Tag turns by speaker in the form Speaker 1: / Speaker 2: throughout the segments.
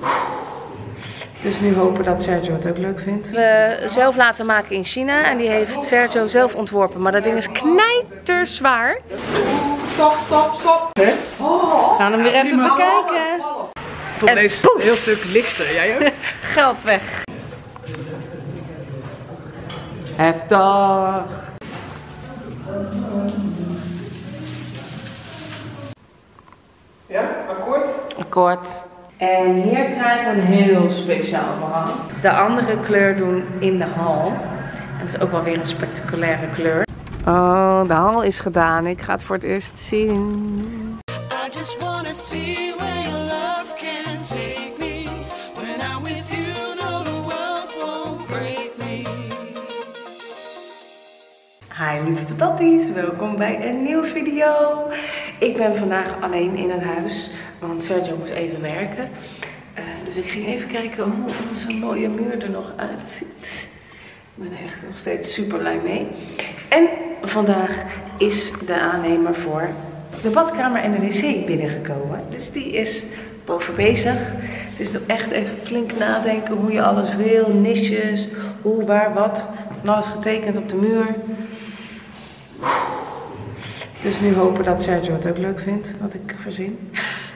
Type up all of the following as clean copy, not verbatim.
Speaker 1: Dus nu hopen dat Sergio het ook leuk vindt. We zelf laten maken in China en die heeft Sergio zelf ontworpen. Maar dat ding is knijterzwaar.
Speaker 2: Stop.
Speaker 1: We gaan hem weer even bekijken.
Speaker 2: Voor deze een heel stuk lichter. Jij ook?
Speaker 1: Geld weg. Heftig.
Speaker 2: Ja, akkoord?
Speaker 1: Akkoord. En hier krijgen we een heel speciaal behang. De andere kleur doen in de hal. En het is ook wel weer een spectaculaire kleur. Oh, de hal is gedaan. Ik ga het voor het eerst zien. I just wanna see where your love can take me. When I'm with you, no the world won't break me. Hi lieve patatties, welkom bij een nieuwe video. Ik ben vandaag alleen in het huis, want Sergio moest even werken. Dus ik ging even kijken hoe onze mooie muur er nog uitziet. Ik ben er echt nog steeds super blij mee. En vandaag is de aannemer voor de badkamer en de wc binnengekomen. Dus die is boven bezig. Dus nog echt even flink nadenken hoe je alles wil. Nisjes, hoe, waar, wat. Van alles getekend op de muur. Dus nu hopen dat Sergio het ook leuk vindt, wat ik verzin.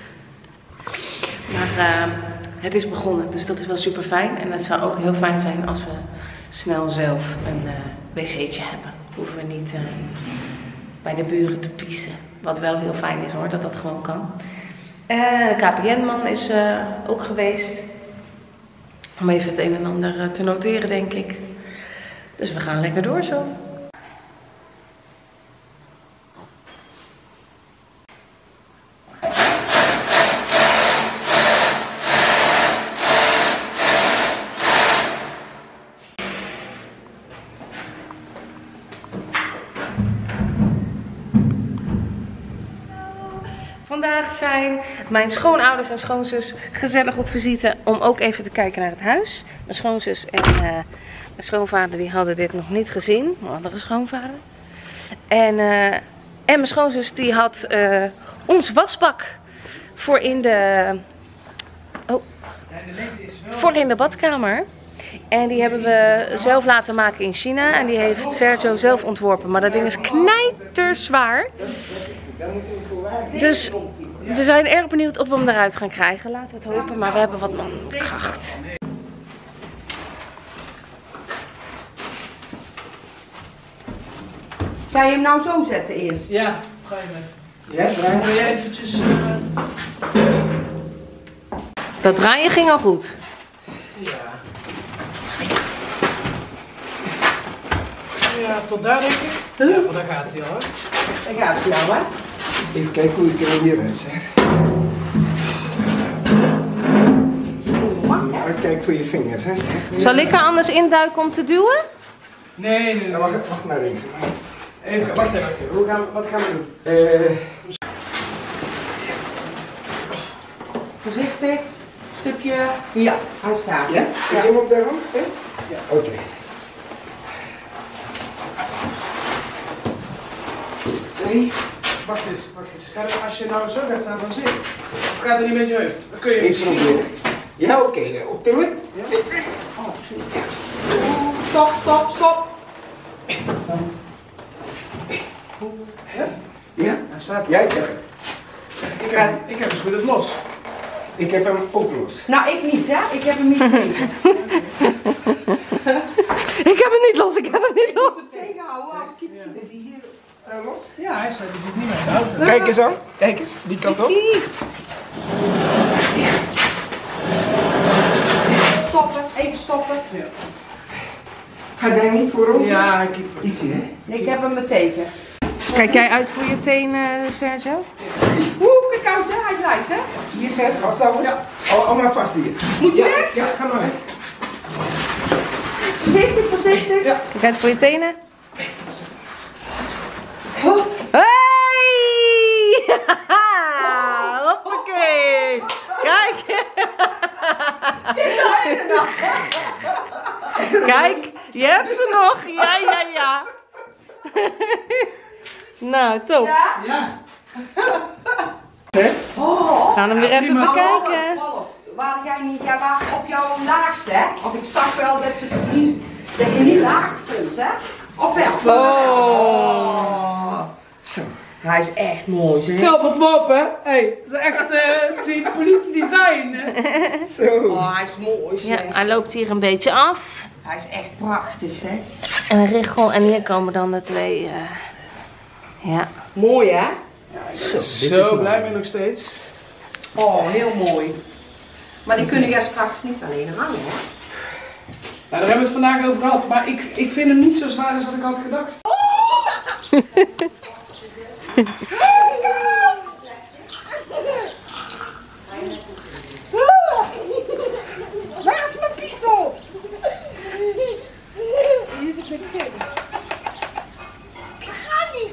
Speaker 1: Maar het is begonnen, dus dat is wel super fijn. En het zou ook heel fijn zijn als we snel zelf een wc'tje hebben. Hoeven we niet bij de buren te piezen. Wat wel heel fijn is hoor, dat dat gewoon kan. De KPN-man is ook geweest. Om even het een en ander te noteren, denk ik. Dus we gaan lekker door zo. Vandaag zijn mijn schoonouders en schoonzus gezellig op visite om ook even te kijken naar het huis. Mijn schoonzus en mijn schoonvader die hadden dit nog niet gezien, mijn andere schoonvader. En mijn schoonzus die had ons wasbak voor in de badkamer. En die hebben we zelf laten maken in China en die heeft Sergio zelf ontworpen. Maar dat ding is knijterzwaar. Dus we zijn erg benieuwd of we hem eruit gaan krijgen. Laten we het hopen, maar we hebben wat mankracht.
Speaker 3: Ga je hem nou zo zetten eerst?
Speaker 2: Ja, ga je mee.
Speaker 3: Ja,
Speaker 2: Dan wil je eventjes...
Speaker 1: Dat draaien ging al goed.
Speaker 2: Ja. Ja, tot daar denk ik. Ja, want daar gaat hij al hoor.
Speaker 3: Daar gaat hij al, hè?
Speaker 4: Even kijken hoe ik er hieruit zeg. Maar kijk voor je vingers, hè.
Speaker 1: Zal ik er anders induiken om te duwen?
Speaker 2: Nee.
Speaker 4: Ja, wacht maar even.
Speaker 2: Even, wacht even. Wat gaan we doen?
Speaker 3: Voorzichtig. Stukje. Ja, hij staat.
Speaker 4: Ja? Ik hem op de rand, hè?
Speaker 2: Ja.
Speaker 4: Oké. Nee.
Speaker 2: Wacht eens. Als je nou zo gaat staan, dan zit. Of gaat het niet met je heup? Dan kun je
Speaker 4: Ik probeer. Ja, oké. Optillen.
Speaker 2: Ja.
Speaker 3: Stop.
Speaker 2: Ja?
Speaker 4: Ja?
Speaker 2: Hij staat.
Speaker 4: Jij zegt het.
Speaker 2: Ik heb hem zo goed als los.
Speaker 4: Ik heb hem ook los.
Speaker 3: Nou, ik niet, hè? Ik heb hem niet tegen.
Speaker 1: Ik heb hem niet los, ik heb hem niet los.
Speaker 3: Tegenhouden als kiepje.
Speaker 4: Zit hij hier los?
Speaker 2: Ja, hij zit niet meer in de auto.
Speaker 4: Kijk eens aan. Kijk eens. Die kant op.
Speaker 3: Stoppen, even stoppen.
Speaker 2: Ja.
Speaker 4: Ga jij niet voorop?
Speaker 2: Ja, ik keep het.
Speaker 4: Ietsje, hè?
Speaker 3: Ik heb hem tegen.
Speaker 1: Kijk jij uit voor je tenen, Sergio?
Speaker 3: Kijk uit, hè? Hij draait, hè?
Speaker 4: Hier zet. Vasthouden. Ja. Hou maar vast hier.
Speaker 3: Moet je
Speaker 4: Ja,
Speaker 3: weg?
Speaker 4: ja, ga maar weg.
Speaker 3: Voorzichtig.
Speaker 2: Ja.
Speaker 1: Kijk uit voor je tenen.
Speaker 3: Oh.
Speaker 1: Hey! Hoppakee! Kijk! Kijk, je hebt ze nog. Ja. Nou, top.
Speaker 2: Ja.
Speaker 4: Hè?
Speaker 3: Oh.
Speaker 1: We gaan hem weer even
Speaker 2: prima.
Speaker 1: bekijken.
Speaker 3: Waar jij niet, jij was op jouw laagste, hè? Want ik zag wel dat je niet laag vond, hè? Of wel?
Speaker 1: Oh.
Speaker 3: Zo, hij is echt mooi, zeg.
Speaker 2: Zelf ontworpen, hé. Dat is echt diep design, hè.
Speaker 4: Zo.
Speaker 3: Oh, hij is mooi, zeg.
Speaker 1: Ja, hij loopt hier een beetje af.
Speaker 3: Hij is echt prachtig, zeg.
Speaker 1: En richel. En hier komen dan de twee. Ja.
Speaker 3: Mooi, hè?
Speaker 2: Zo, blij ben ik nog steeds.
Speaker 3: Oh, heel mooi. Maar die kunnen jij straks niet alleen hangen, hè?
Speaker 2: Nou, daar hebben we het vandaag over gehad, maar ik vind hem niet zo zwaar als wat ik had gedacht.
Speaker 3: Waar is mijn pistool?
Speaker 5: Hier zit niks in. Ik ga niet.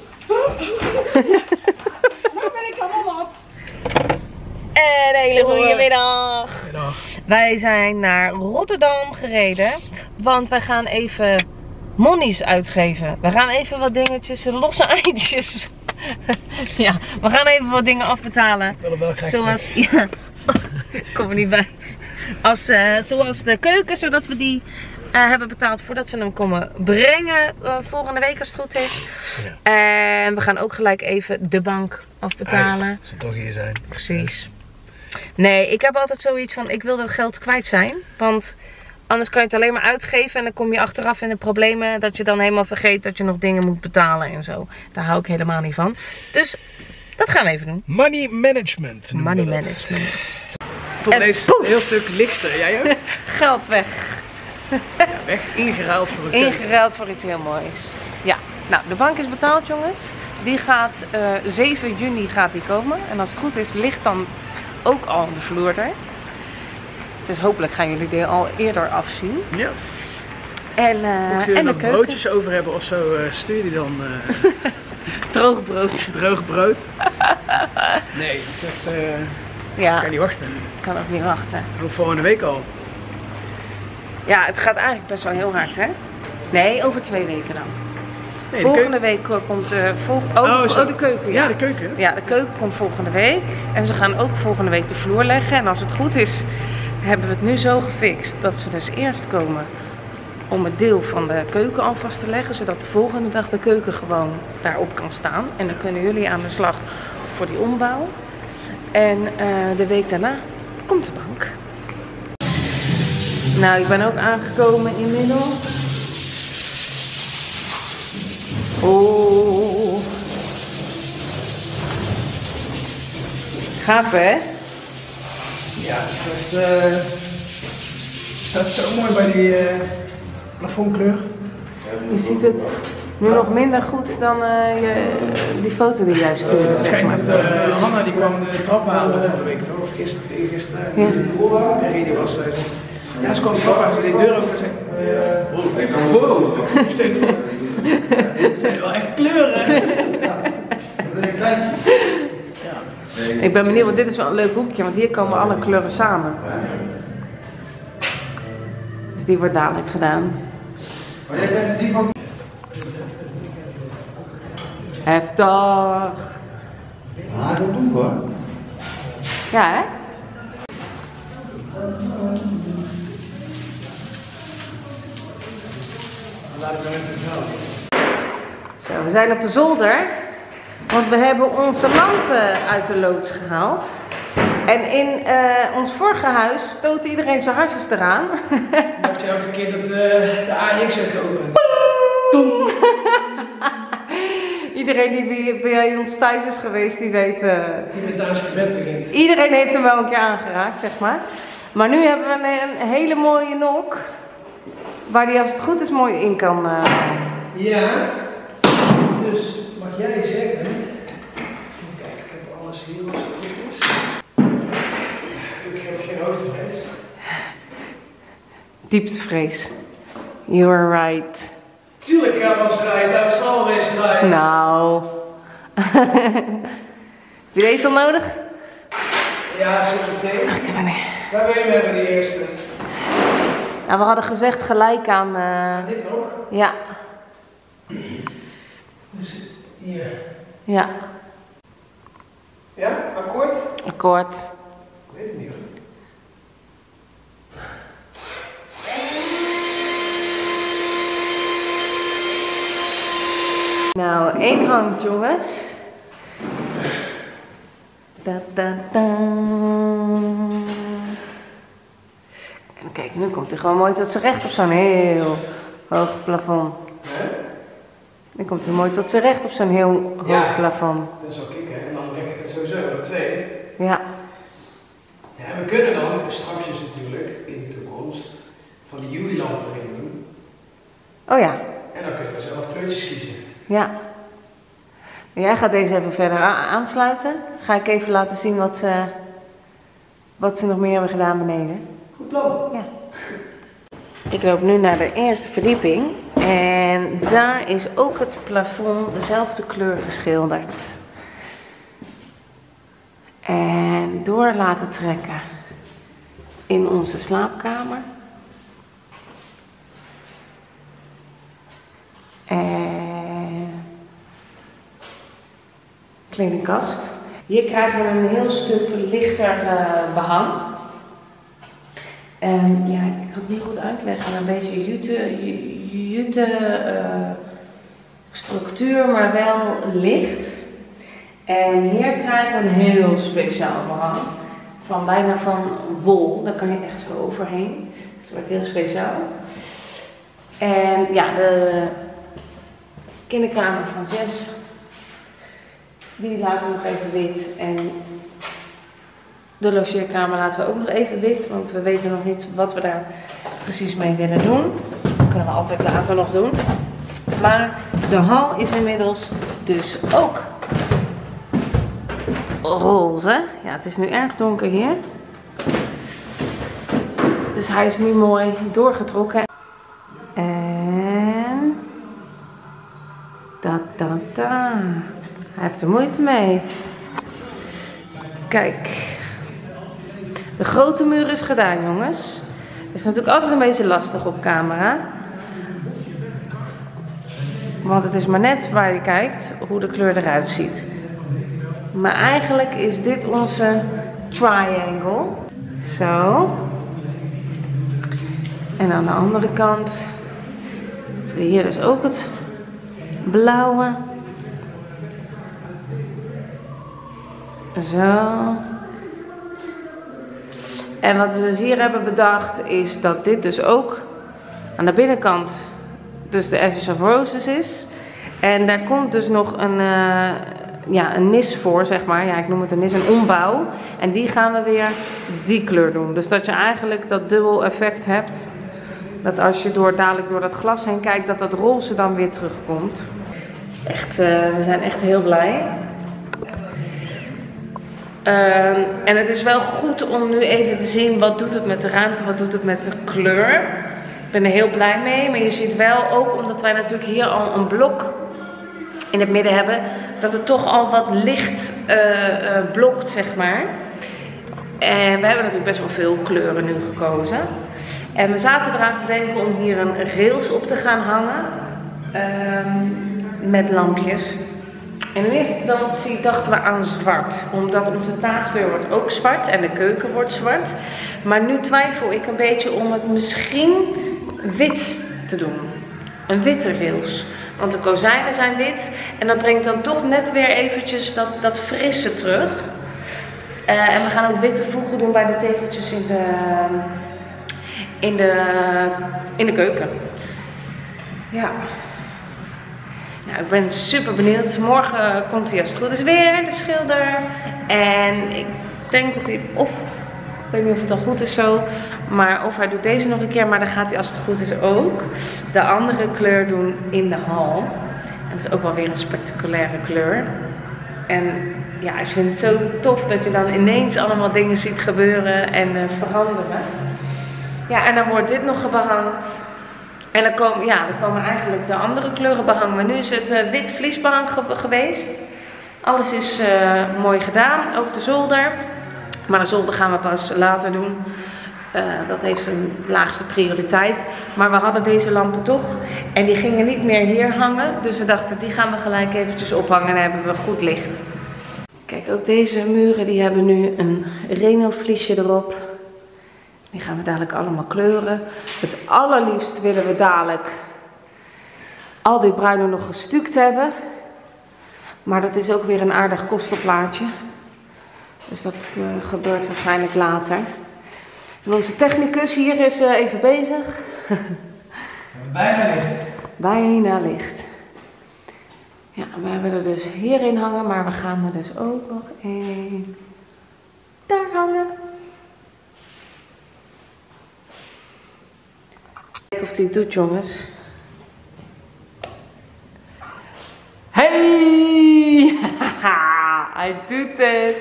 Speaker 5: Nou ben ik allemaal nat.
Speaker 1: En een hele goede middag. Wij zijn naar Rotterdam gereden, want wij gaan even monies uitgeven. We gaan even wat dingetjes, losse eindjes. Ja, we gaan even wat dingen afbetalen.
Speaker 2: Ik wil hem wel graag
Speaker 1: zoals, ja, kom er niet bij. Zoals de keuken, zodat we die hebben betaald voordat ze hem komen brengen volgende week als het goed is. Ja. En we gaan ook gelijk even de bank afbetalen.
Speaker 2: Als we toch hier zijn.
Speaker 1: Precies. Nee, ik heb altijd zoiets van, ik wil dat geld kwijt zijn. Want anders kan je het alleen maar uitgeven en dan kom je achteraf in de problemen dat je dan helemaal vergeet dat je nog dingen moet betalen en zo. Daar hou ik helemaal niet van. Dus dat gaan we even doen.
Speaker 2: Money management.
Speaker 1: Money management.
Speaker 2: Voor
Speaker 1: En
Speaker 2: deze
Speaker 1: poef.
Speaker 2: een heel stuk lichter. Jij ook?
Speaker 1: Geld weg.
Speaker 2: Weg, ingeruild voor een keuken.
Speaker 1: Ingeruild voor iets heel moois. Ja, nou de bank is betaald jongens. Die gaat 7 juni gaat die komen. En als het goed is ligt dan ook al de vloer er. Dus hopelijk gaan jullie die al eerder afzien.
Speaker 2: Ja.
Speaker 1: En,
Speaker 2: Mocht je er
Speaker 1: en de
Speaker 2: nog
Speaker 1: keuken.
Speaker 2: broodjes over hebben of zo, stuur die dan
Speaker 1: Droog brood.
Speaker 2: droog brood. Nee, dat
Speaker 1: Ja,
Speaker 2: kan niet wachten.
Speaker 1: ik kan ook niet wachten.
Speaker 2: Hoe volgende week al?
Speaker 1: Ja, het gaat eigenlijk best wel heel hard hè. Nee, over 2 weken dan.
Speaker 2: Nee, de
Speaker 1: Volgende week komt de
Speaker 2: zo.
Speaker 1: de keuken.
Speaker 2: Ja, de keuken.
Speaker 1: Ja, de keuken komt volgende week. En ze gaan ook volgende week de vloer leggen. En als het goed is, hebben we het nu zo gefixt dat ze dus eerst komen om het deel van de keuken al vast te leggen. Zodat de volgende dag de keuken gewoon daarop kan staan. En dan kunnen jullie aan de slag voor die ombouw. En de week daarna komt de bank. Nou, ik ben ook aangekomen inmiddels. Oh. Gaaf hè?
Speaker 2: Ja, het is echt, staat zo mooi bij die plafondkleur.
Speaker 1: Je ziet het nu nog minder goed dan die foto die jij stuurde.
Speaker 2: Het
Speaker 1: zeg
Speaker 2: schijnt
Speaker 1: maar.
Speaker 2: dat Hanna die kwam de trap halen van de week toch? Of gisteren.
Speaker 1: Ja.
Speaker 2: Marie die was zei ze. Ja, ze kwam de trap halen, ze deed de deur open en zei. Wow. Ik zei, dit zijn wel echt kleuren.
Speaker 1: Ik ben benieuwd, want dit is wel een leuk hoekje, want hier komen alle kleuren samen. Dus die wordt dadelijk gedaan. Heftig.
Speaker 4: Ah, dat doen we hoor.
Speaker 1: Ja hè? Zo, we zijn op de zolder, want we hebben onze lampen uit de loods gehaald. En in ons vorige huis stootte iedereen zijn hartjes eraan.
Speaker 2: Dacht je elke keer dat de AX werd geopend?
Speaker 1: Iedereen die bij ons thuis is geweest, die weet...
Speaker 2: Die met thuis gebed begint.
Speaker 1: Iedereen heeft hem wel een keer aangeraakt, zeg maar. Maar nu hebben we een hele mooie nok, waar die als het goed is mooi in kan...
Speaker 2: Ja, dus mag jij zeggen. Kijk, ik heb alles hier als het goed is. Gelukkig heb ik geen hoogtevrees.
Speaker 1: Dieptevrees. You're right.
Speaker 2: Tuurlijk was right, I was always right.
Speaker 1: Nou. Heb je deze al nodig?
Speaker 2: Ja, zo meteen.
Speaker 1: Ach, ik heb er niet.
Speaker 2: Waar wil je hem hebben, die eerste?
Speaker 1: Nou, we hadden gezegd gelijk aan...
Speaker 2: Dit toch?
Speaker 1: Ja.
Speaker 2: Dus hier.
Speaker 1: Ja.
Speaker 2: Ja, akkoord?
Speaker 1: Akkoord.
Speaker 2: Ik weet het niet hoor.
Speaker 1: Nou, 1 hangt, jongens. Da, da, da. En kijk, nu komt hij gewoon mooi tot zijn recht op zo'n heel hoog plafond. Nu komt hij mooi tot zijn recht op zo'n heel hoog plafond.
Speaker 2: Dat is ook kicken. En dan rek ik het sowieso naar 2.
Speaker 1: Ja.
Speaker 2: Ja, en we kunnen dan straks natuurlijk in de toekomst van die UI-lampen erin doen.
Speaker 1: Oh ja.
Speaker 2: En dan kunnen we zelf kleurtjes kiezen.
Speaker 1: Ja. Jij gaat deze even verder aansluiten. Ga ik even laten zien wat ze nog meer hebben gedaan beneden.
Speaker 2: Goed plan.
Speaker 1: Ja. Ik loop nu naar de eerste verdieping. En daar is ook het plafond dezelfde kleur geschilderd. En door laten trekken in onze slaapkamer. En kledingkast. Hier krijgen we een heel stuk lichter behang. En ja, ik kan het niet goed uitleggen. Een beetje jute structuur, maar wel licht. En hier krijgen we een heel speciaal behang. Bijna van wol. Daar kan je echt zo overheen. Dus het wordt heel speciaal. En ja, de kinderkamer van Jess. Die laten we nog even wit. En de logeerkamer laten we ook nog even wit. Want we weten nog niet wat we daar precies mee willen doen. Dat kunnen we altijd later nog doen. Maar de hal is inmiddels dus ook roze. Ja, het is nu erg donker hier. Dus hij is nu mooi doorgetrokken. En hij heeft er moeite mee. Kijk. De grote muur is gedaan, jongens. Het is natuurlijk altijd een beetje lastig op camera. Want het is maar net waar je kijkt hoe de kleur eruit ziet. Maar eigenlijk is dit onze triangle. Zo. En aan de andere kant hebben we hier dus ook het blauwe. Zo. En wat we dus hier hebben bedacht is dat dit dus ook aan de binnenkant dus de Ashes of Roses is. En daar komt dus nog een nis voor, zeg maar. Ja, ik noem het een nis, een ombouw. En die gaan we weer die kleur doen. Dus dat je eigenlijk dat dubbel effect hebt. Dat als je dadelijk door dat glas heen kijkt, dat dat roze dan weer terugkomt. Echt, we zijn echt heel blij. En het is wel goed om nu even te zien wat doet het met de ruimte, wat doet het met de kleur. Ik ben er heel blij mee, maar je ziet wel ook, omdat wij natuurlijk hier al een blok in het midden hebben, dat het toch al wat licht blokt, zeg maar. En we hebben natuurlijk best wel veel kleuren nu gekozen. En we zaten eraan te denken om hier een rails op te gaan hangen met lampjes. En in eerste instantie dachten we aan zwart, omdat onze taatsdeur wordt ook zwart en de keuken wordt zwart. Maar nu twijfel ik een beetje om het misschien wit te doen. Een witte rails. Want de kozijnen zijn wit en dat brengt dan toch net weer eventjes dat frisse terug. En we gaan ook witte voegen doen bij de tegeltjes in de keuken. Ja. Nou, ik ben super benieuwd. Morgen komt hij als het goed is weer, de schilder. En ik denk dat hij, ik weet niet of het al goed is zo, maar of hij doet deze nog een keer, maar dan gaat hij als het goed is ook de andere kleur doen in de hal. En dat is ook wel weer een spectaculaire kleur. En ja, ik vind het zo tof dat je dan ineens allemaal dingen ziet gebeuren en veranderen. Ja, en dan wordt dit nog behangt. En dan komen eigenlijk de andere kleuren behangen. Maar nu is het wit vliesbehang geweest. Alles is mooi gedaan, ook de zolder. Maar de zolder gaan we pas later doen. Dat heeft een laagste prioriteit. Maar we hadden deze lampen toch. En die gingen niet meer hier hangen. Dus we dachten, die gaan we gelijk eventjes ophangen. En dan hebben we goed licht. Kijk, ook deze muren die hebben nu een Reno vliesje erop. Die gaan we dadelijk allemaal kleuren. Het allerliefst willen we dadelijk al die bruinen nog gestuukt hebben. Maar dat is ook weer een aardig kostenplaatje. Dus dat gebeurt waarschijnlijk later. En onze technicus hier is even bezig.
Speaker 2: Bijna licht.
Speaker 1: Bijna licht. Ja, we hebben er dus hierin hangen, maar we gaan er dus ook nog één daar hangen. Kijken of hij het doet, jongens. Hey! Hij doet het!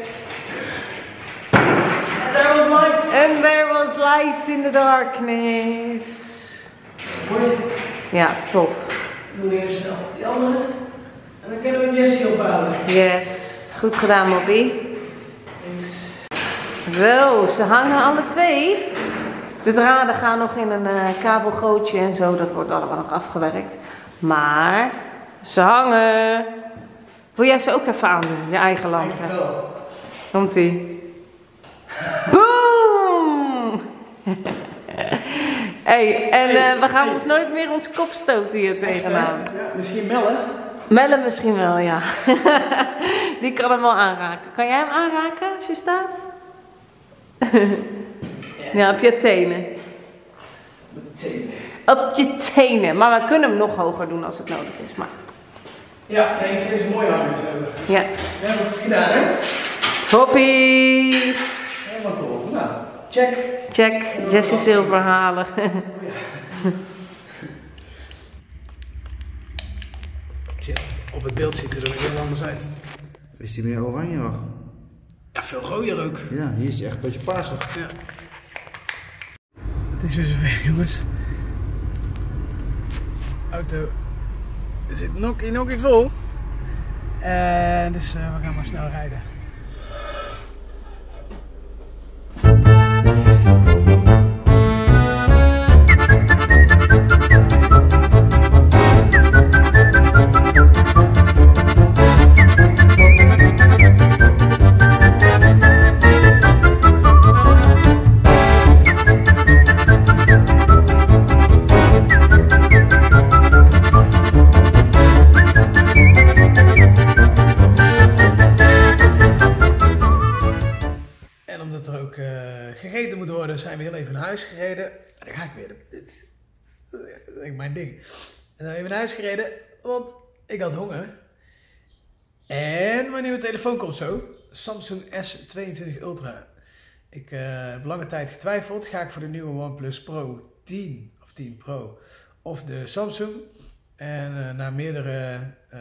Speaker 2: And there was light.
Speaker 1: And there was light in the darkness.
Speaker 2: Mooi.
Speaker 1: Ja, tof.
Speaker 2: Doe eerst snel die andere. En dan kunnen we Jessie ophalen.
Speaker 1: Yes, goed gedaan, Moppie.
Speaker 2: Thanks.
Speaker 1: Zo, ze hangen alle twee. De draden gaan nog in een kabelgootje en zo, dat wordt allemaal nog afgewerkt. Maar ze hangen. Wil jij ze ook even aandoen, je eigen lampen?
Speaker 2: Dankjewel.
Speaker 1: Komt-ie. Boom! Hey, en we gaan ons nooit meer ons kop stoten hier tegenaan.
Speaker 2: Ja, misschien bellen.
Speaker 1: Mellen misschien wel, ja. Die kan hem wel aanraken. Kan jij hem aanraken als je staat? Ja, op je tenen.
Speaker 2: Meteen.
Speaker 1: Op je tenen. Maar we kunnen hem nog hoger doen als het nodig is. Maar...
Speaker 2: Ja, nee, ik vind het mooi hangen zo.
Speaker 1: ja.
Speaker 2: We hebben het gedaan, hè?
Speaker 1: Toppie!
Speaker 2: Helemaal cool. Nou, check.
Speaker 1: Check. Jessie Silver halen.
Speaker 2: Op het beeld ziet het er heel anders uit.
Speaker 6: Is die meer oranjerig?
Speaker 2: Ja, veel rooier ook.
Speaker 6: Ja, hier is hij echt een beetje paarsig.
Speaker 2: Ja. Het is weer zover, jongens. Auto zit nokkie vol. Dus we gaan maar snel rijden. Gegeten moet worden, zijn we heel even naar huis gereden. En dan ga ik weer. Dit is echt mijn ding. En dan even naar huis gereden, want ik had honger. En mijn nieuwe telefoon komt zo. Samsung S22 Ultra. Ik heb lange tijd getwijfeld. Ga ik voor de nieuwe OnePlus Pro 10 of 10 Pro of de Samsung. En na meerdere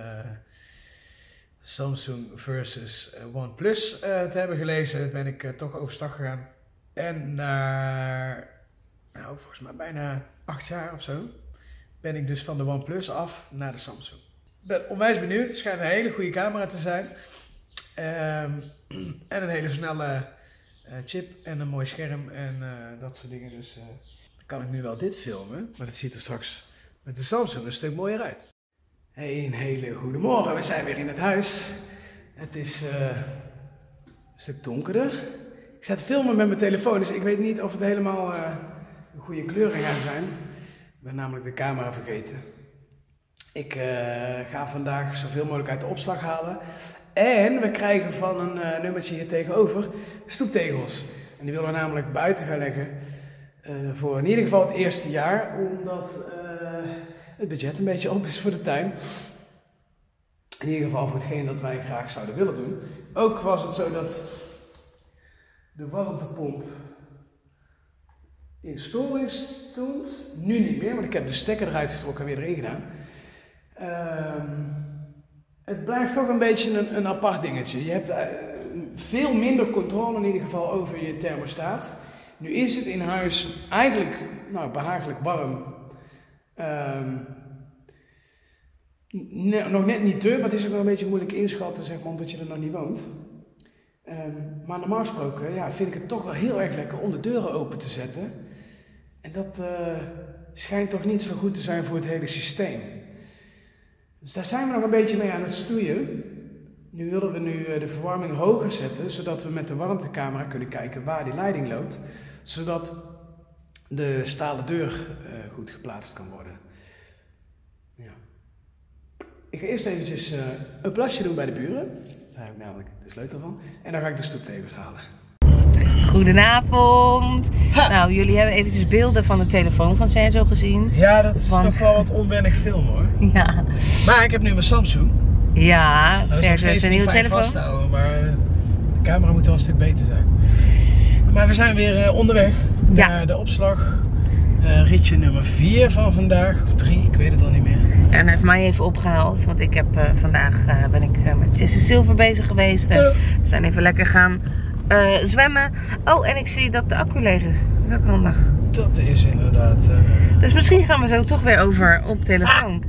Speaker 2: Samsung versus OnePlus te hebben gelezen, ben ik toch overstag gegaan. En na, nou, volgens mij bijna 8 jaar of zo, ben ik dus van de OnePlus af naar de Samsung. Ik ben onwijs benieuwd. Het schijnt een hele goede camera te zijn. En een hele snelle chip en een mooi scherm en dat soort dingen. Dus dan kan ik nu wel dit filmen, maar dat ziet er straks met de Samsung een stuk mooier uit. Hey, een hele goede morgen. We zijn weer in het huis. Het is een stuk donkerder. Ik zat filmen met mijn telefoon, dus ik weet niet of het helemaal een goede kleuren gaan zijn. Ik ben namelijk de camera vergeten. Ik ga vandaag zoveel mogelijk uit de opslag halen. En we krijgen van een nummertje hier tegenover stoeptegels. En die willen we namelijk buiten gaan leggen. Voor in ieder geval het eerste jaar, omdat het budget een beetje op is voor de tuin. In ieder geval voor hetgeen dat wij graag zouden willen doen. Ook was het zo dat de warmtepomp in storing stond. Nu niet meer, want ik heb de stekker eruit getrokken en weer erin gedaan. Het blijft toch een beetje een apart dingetje. Je hebt veel minder controle in ieder geval over je thermostaat. Nu is het in huis eigenlijk behagelijk warm. Nog net niet te, maar het is ook wel een beetje moeilijk inschatten, zeg maar, omdat je er nog niet woont. Maar normaal gesproken vind ik het toch wel heel erg lekker om de deuren open te zetten. En dat schijnt toch niet zo goed te zijn voor het hele systeem. Dus daar zijn we nog een beetje mee aan het stoeien. Nu willen we de verwarming hoger zetten, zodat we met de warmtecamera kunnen kijken waar die leiding loopt. Zodat de stalen deur goed geplaatst kan worden. Ja. Ik ga eerst eventjes een plasje doen bij de buren. Daar heb ik namelijk de sleutel van. En dan ga ik de stoeptegels halen.
Speaker 1: Goedenavond. Nou, jullie hebben eventjes beelden van de telefoon van Sergio gezien.
Speaker 2: Ja, dat is toch wel wat onwennig film hoor.
Speaker 1: Ja.
Speaker 2: Maar ik heb nu mijn Samsung.
Speaker 1: Ja,
Speaker 2: Dat is nog
Speaker 1: Sergio heeft
Speaker 2: steeds
Speaker 1: een
Speaker 2: niet
Speaker 1: nieuwe
Speaker 2: fijn
Speaker 1: telefoon.
Speaker 2: vasthouden, maar de camera moet wel een stuk beter zijn. Maar we zijn weer onderweg naar de opslag. Ritje nummer 4 van vandaag, of 3, ik weet het al niet meer.
Speaker 1: En hij heeft mij even opgehaald, want ik heb vandaag ben ik met Jesse Silver bezig geweest. En we zijn even lekker gaan zwemmen. Oh, en ik zie dat de accu leeg is. Dat is ook handig.
Speaker 2: Dat is inderdaad...
Speaker 1: Dus misschien gaan we zo toch weer over op telefoon.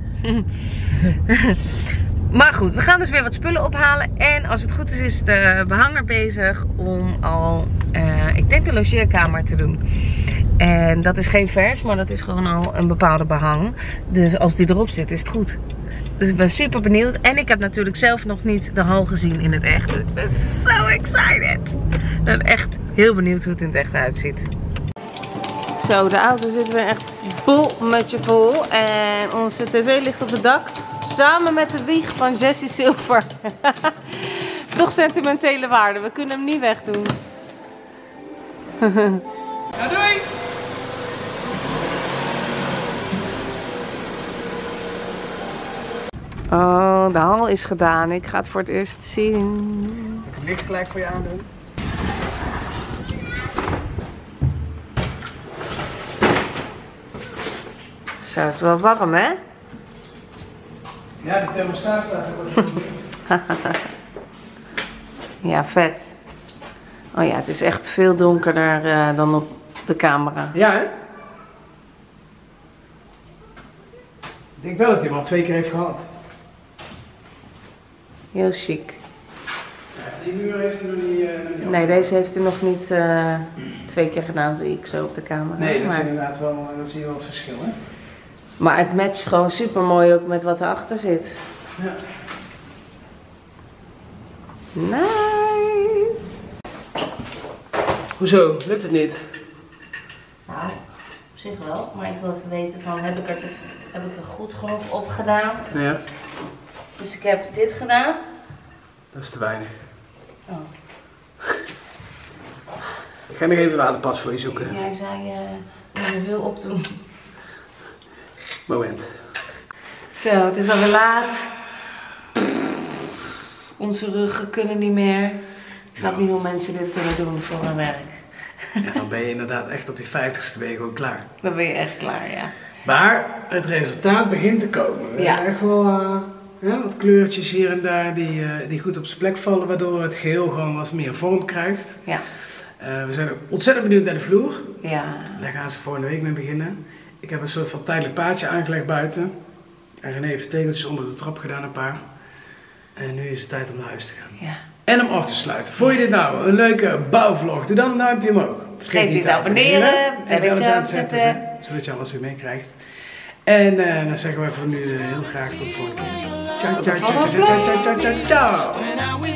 Speaker 1: Maar goed, we gaan dus weer wat spullen ophalen. En als het goed is de behanger bezig om al, ik denk de logeerkamer te doen. En dat is geen vers, maar dat is gewoon al een bepaalde behang. Dus als die erop zit, is het goed. Dus ik ben super benieuwd. En ik heb natuurlijk zelf nog niet de hal gezien in het echt. Dus ik ben so excited. Ik ben echt heel benieuwd hoe het in het echt uitziet. Zo, de auto zit weer echt bommetje vol. En onze tv ligt op het dak. Samen met de wieg van Jesse Silver. Toch sentimentele waarde. We kunnen hem niet wegdoen.
Speaker 2: Ja, doei!
Speaker 1: Oh, de hal is gedaan. Ik ga het voor het eerst zien.
Speaker 2: Ik het licht gelijk voor je aandoen.
Speaker 1: Zo, het is wel warm, hè?
Speaker 2: Ja, de thermostaat staat er.
Speaker 1: Ja, vet. Oh ja, het is echt veel donkerder dan op de camera.
Speaker 2: Ja, hè? Ik denk wel dat hij hem al 2 keer heeft gehad.
Speaker 1: Heel chic.
Speaker 2: Ja, 10 uur heeft hij nog niet...
Speaker 1: Nee, deze heeft hij nog niet 2 keer gedaan, zie ik zo op de camera.
Speaker 2: Nee, dat is
Speaker 1: maar,
Speaker 2: inderdaad wel, dan zie je wel het verschil, hè?
Speaker 1: maar het matcht gewoon super mooi ook met wat erachter zit.
Speaker 2: Ja.
Speaker 1: Nice!
Speaker 2: Hoezo? Lukt het niet?
Speaker 1: Nou, op zich wel, maar ik wil even weten van, heb ik er goed genoeg op gedaan?
Speaker 2: Ja.
Speaker 1: Dus ik heb dit gedaan.
Speaker 2: Dat is te weinig.
Speaker 1: Oh.
Speaker 2: Ik ga nog even waterpas voor je zoeken.
Speaker 1: Jij zei, je wil opdoen.
Speaker 2: Moment.
Speaker 1: Zo, het is alweer laat. Onze ruggen kunnen niet meer. Ik snap niet hoe mensen dit kunnen doen voor hun werk.
Speaker 2: Ja, dan ben je inderdaad echt op je 50ste ben je gewoon klaar.
Speaker 1: Dan ben je echt klaar, ja.
Speaker 2: Maar het resultaat begint te komen. We
Speaker 1: Ja.
Speaker 2: hebben echt wel wat kleurtjes hier en daar die goed op zijn plek vallen, waardoor het geheel gewoon wat meer vorm krijgt.
Speaker 1: Ja.
Speaker 2: We zijn ook ontzettend benieuwd naar de vloer.
Speaker 1: Ja.
Speaker 2: Daar gaan ze volgende week mee beginnen. Ik heb een soort van tijdelijk paadje aangelegd buiten. En René heeft tegeltjes onder de trap gedaan, een paar. En nu is het tijd om naar huis te gaan.
Speaker 1: Ja.
Speaker 2: En om af te sluiten. Vond je dit nou een leuke bouwvlog? Doe dan een duimpje omhoog.
Speaker 1: Vergeet niet te abonneren.
Speaker 2: En
Speaker 1: Belletje
Speaker 2: aan te zetten,
Speaker 1: zetten.
Speaker 2: zodat je alles weer meekrijgt. En dan zeggen we voor nu heel graag tot de volgende keer. Ciao, ciao, ciao, ciao, ciao, ciao, ciao, ciao.